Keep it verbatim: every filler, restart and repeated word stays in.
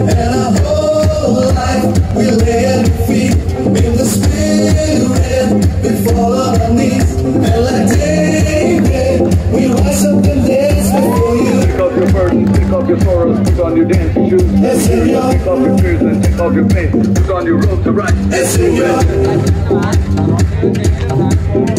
and our whole life we lay at your feet. In the spirit, we fall on our knees, and like David, we rise up and dance before you. Take off your burdens, take off your sorrows, put on your dancing shoes. Yes, Señor. Take off your fears and take off your pain, put on your robe to rise. Yes, Señor.